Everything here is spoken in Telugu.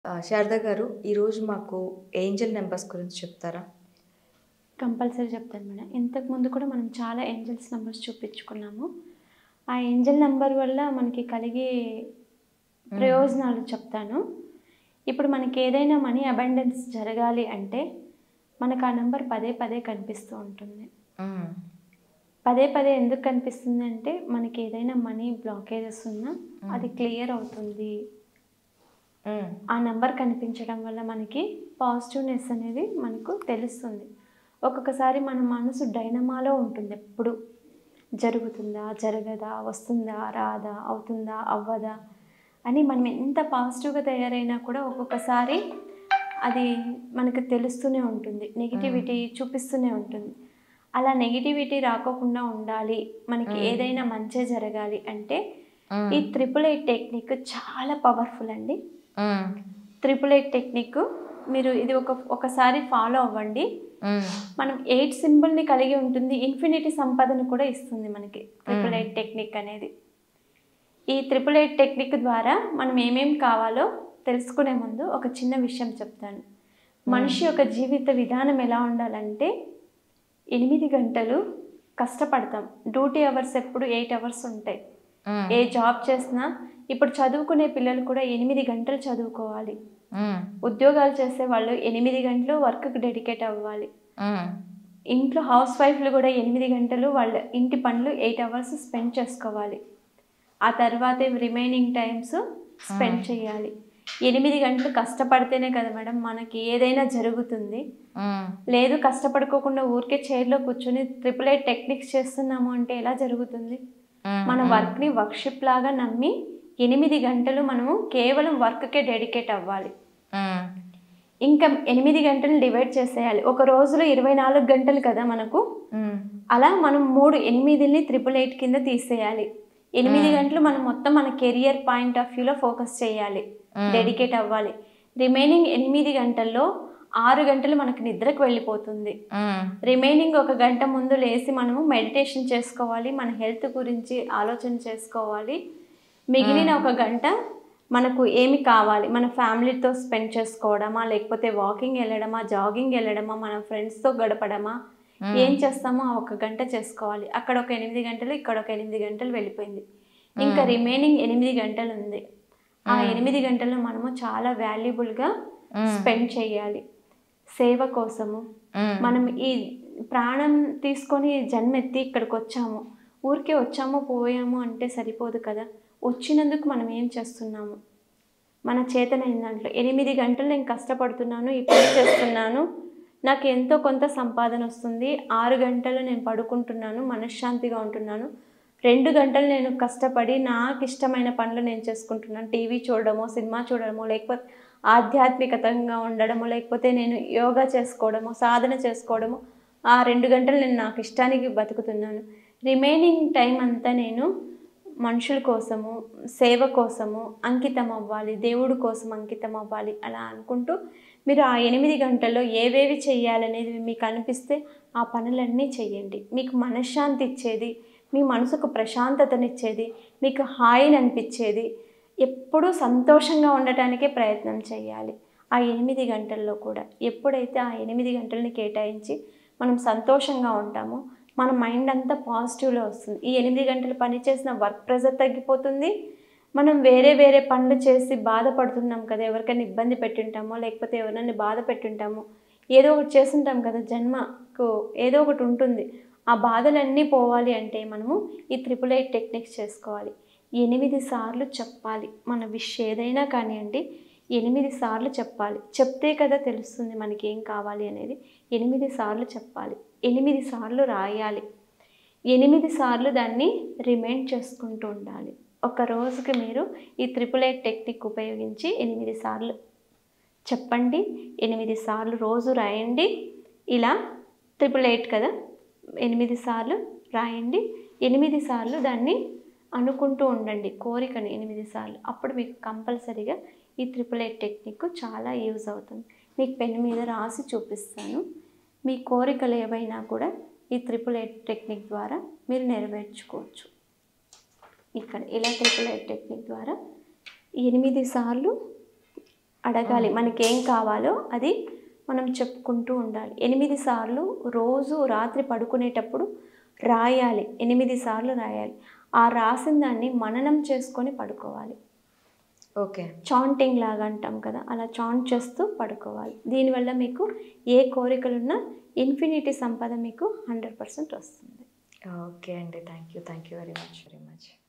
శారద గారు, ఈరోజు మాకు ఏంజెల్ నంబర్స్ గురించి చెప్తారా? కంపల్సరీ చెప్తాను మేడం. ఇంతకుముందు కూడా మనం చాలా ఏంజెల్స్ నంబర్స్ చూపించుకున్నాము. ఆ ఏంజెల్ నంబర్ వల్ల మనకి కలిగే ప్రయోజనాలు చెప్తాను. ఇప్పుడు మనకి ఏదైనా మనీ అబండెన్స్ జరగాలి అంటే మనకు ఆ నెంబర్ పదే పదే కనిపిస్తూ ఉంటుంది. పదే పదే ఎందుకు కనిపిస్తుంది అంటే మనకి ఏదైనా మనీ బ్లాకేజెస్ ఉన్నా అది క్లియర్ అవుతుంది. ఆ నెంబర్ కనిపించడం వల్ల మనకి పాజిటివ్నెస్ అనేది మనకు తెలుస్తుంది. ఒక్కొక్కసారి మన మనసు డైనమాలో ఉంటుంది. ఎప్పుడు జరుగుతుందా, జరగదా, వస్తుందా, రాదా, అవుతుందా, అవ్వదా అని మనం ఎంత పాజిటివ్గా తయారైనా కూడా ఒక్కొక్కసారి అది మనకు తెలుస్తూనే ఉంటుంది. నెగిటివిటీ చూపిస్తూనే ఉంటుంది. అలా నెగిటివిటీ రాకోకుండా ఉండాలి, మనకి ఏదైనా మంచి జరగాలి అంటే ఈ 888 టెక్నిక్ చాలా పవర్ఫుల్ అండి. 888 టెక్నిక్ మీరు ఇది ఒకసారి ఫాలో అవ్వండి. మనం 8 సింబల్ని కలిగి ఉంటుంది. ఇన్ఫినిటీ సంపదను కూడా ఇస్తుంది మనకి 888 టెక్నిక్ అనేది. ఈ 888 టెక్నిక్ ద్వారా మనం ఏమేం కావాలో తెలుసుకునే ముందు ఒక చిన్న విషయం చెప్తాను. మనిషి యొక్క జీవిత విధానం ఎలా ఉండాలంటే 8 గంటలు కష్టపడతాం. డ్యూటీ అవర్స్ ఎప్పుడు 8 అవర్స్ ఉంటాయి. ఏ జాబ్ చేసినా ఇప్పుడు చదువుకునే పిల్లలు కూడా 8 గంటలు చదువుకోవాలి. ఉద్యోగాలు చేసే వాళ్ళు 8 గంటలు వర్క్కి డెడికేట్ అవ్వాలి. ఇంట్లో హౌస్ వైఫ్లు కూడా 8 గంటలు వాళ్ళ ఇంటి పనులు 8 అవర్స్ స్పెండ్ చేసుకోవాలి. ఆ తర్వాత రిమైనింగ్ టైమ్స్ స్పెండ్ చేయాలి. 8 గంటలు కష్టపడితేనే కదా మేడం మనకి ఏదైనా జరుగుతుంది. లేదు కష్టపడుకోకుండా ఊరికే చైర్లో కూర్చొని 888 టెక్నిక్స్ చేస్తున్నాము అంటే ఎలా జరుగుతుంది? మన వర్క్ని వర్క్షిప్ లాగా నమ్మి 8 గంటలు మనము కేవలం వర్క్కే డెడికేట్ అవ్వాలి. ఇంకా 8 గంటలు డివైడ్ చేసేయాలి. ఒక రోజులో 24 గంటలు కదా మనకు. అలా మనం 8ని 888 కింద తీసేయాలి. 8 గంటలు మనం మొత్తం మన కెరియర్ పాయింట్ ఆఫ్ వ్యూలో ఫోకస్ చేయాలి, డెడికేట్ అవ్వాలి. రిమైనింగ్ 8 గంటల్లో 6 గంటలు మనకు నిద్రకు వెళ్ళిపోతుంది. రిమైనింగ్ 1 గంట ముందు లేచి మనము మెడిటేషన్ చేసుకోవాలి, మన హెల్త్ గురించి ఆలోచన చేసుకోవాలి. మిగిలిన 1 గంట మనకు ఏమి కావాలి, మన ఫ్యామిలీతో స్పెండ్ చేసుకోవడమా, లేకపోతే వాకింగ్ వెళ్ళడమా, జాగింగ్ వెళ్ళడమా, మన ఫ్రెండ్స్తో గడపడమా, ఏం చేస్తామో ఆ 1 గంట చేసుకోవాలి. అక్కడ ఒక 8 గంటలు, ఇక్కడ ఒక 8 గంటలు వెళ్ళిపోయింది. ఇంకా రిమైనింగ్ 8 గంటలు ఉంది. ఆ 8 గంటలు మనము చాలా వాల్యుబుల్గా స్పెండ్ చేయాలి సేవ కోసము. మనం ఈ ప్రాణం తీసుకొని జన్మెత్తి ఇక్కడికి వచ్చాము, ఊరికే వచ్చాము పోయాము అంటే సరిపోదు కదా. వచ్చినందుకు మనం ఏం చేస్తున్నాము, మన చేతనైన దాంట్లో 8 గంటలు నేను కష్టపడుతున్నాను, ఈ పని చేస్తున్నాను, నాకు ఎంతో కొంత సంపాదన వస్తుంది. 6 గంటలు నేను పడుకుంటున్నాను, మనశ్శాంతిగా ఉంటున్నాను. 2 గంటలు నేను కష్టపడి నాకు ఇష్టమైన పనులు నేను చేసుకుంటున్నాను. టీవీ చూడడమో, సినిమా చూడడమో, లేకపోతే ఆధ్యాత్మికతంగా ఉండడమో, లేకపోతే నేను యోగా చేసుకోవడమో, సాధన చేసుకోవడమో, ఆ 2 గంటలు నేను నాకు ఇష్టానికి బతుకుతున్నాను. రిమైనింగ్ టైం అంతా నేను మనుషుల కోసము, సేవ కోసము అంకితం అవ్వాలి, దేవుడి కోసం అంకితం అవ్వాలి. అలా అనుకుంటూ మీరు ఆ 8 గంటల్లో ఏవేవి చేయాలనేది మీకు అనిపిస్తే ఆ పనులన్నీ చేయండి. మీకు మనశ్శాంతి ఇచ్చేది, మీ మనసుకు ప్రశాంతతనిచ్చేది, మీకు హాయిని అనిపించేది, ఎప్పుడూ సంతోషంగా ఉండటానికే ప్రయత్నం చేయాలి. ఆ 8 గంటల్లో కూడా ఎప్పుడైతే ఆ 8 గంటలని కేటాయించి మనం సంతోషంగా ఉంటామో మన మైండ్ అంతా పాజిటివ్లో వస్తుంది. ఈ 8 గంటలు పని చేసిన వర్క్ ప్రెజర్ తగ్గిపోతుంది. మనం వేరే పనులు చేసి బాధపడుతున్నాం కదా, ఎవరికైనా ఇబ్బంది పెట్టుంటామో, లేకపోతే ఎవరైనా బాధ పెట్టుంటామో, ఏదో ఒకటి చేస్తుంటాం కదా, జన్మకు ఏదో ఒకటి ఉంటుంది. ఆ బాధలన్నీ పోవాలి అంటే మనము ఈ 888 టెక్నిక్స్ చేసుకోవాలి. 8 సార్లు చెప్పాలి. మన విష్ ఏదైనా కానివ్వండి 8 సార్లు చెప్పాలి. చెప్తే కదా తెలుస్తుంది మనకి ఏం కావాలి అనేది. 8 సార్లు చెప్పాలి, 8 సార్లు రాయాలి, 8 సార్లు దాన్ని రిమైండ్ చేసుకుంటూ ఉండాలి. ఒక రోజుకి మీరు ఈ 888 టెక్నిక్ ఉపయోగించి 8 సార్లు చెప్పండి, 8 సార్లు రోజు రాయండి. ఇలా 888 కదా, 8 సార్లు రాయండి, 8 సార్లు దాన్ని అనుకుంటూ ఉండండి, కోరికని 8 సార్లు. అప్పుడు మీకు కంపల్సరీగా ఈ 888 టెక్నిక్ చాలా యూజ్ అవుతుంది. మీకు పెన్ మీద రాసి చూపిస్తాను. మీ కోరికలు ఏవైనా కూడా ఈ 888 టెక్నిక్ ద్వారా మీరు నెరవేర్చుకోవచ్చు. ఇక్కడ ఇలా 888 టెక్నిక్ ద్వారా 8 సార్లు అడగాలి, మనకేం కావాలో అది మనం చెప్పుకుంటూ ఉండాలి. 8 సార్లు రోజు రాత్రి పడుకునేటప్పుడు రాయాలి. 8 సార్లు రాయాలి. ఆ రాసిన దాన్ని మననం చేసుకొని పడుకోవాలి. ఓకే. చాంటింగ్ లాగా అంటాం కదా, అలా చాంట్ చేస్తూ పడుకోవాలి. దీనివల్ల మీకు ఏ కోరికలున్నా ఇన్ఫినిటీ సంపద మీకు 100% వస్తుంది. ఓకే అండి. Thank you very much.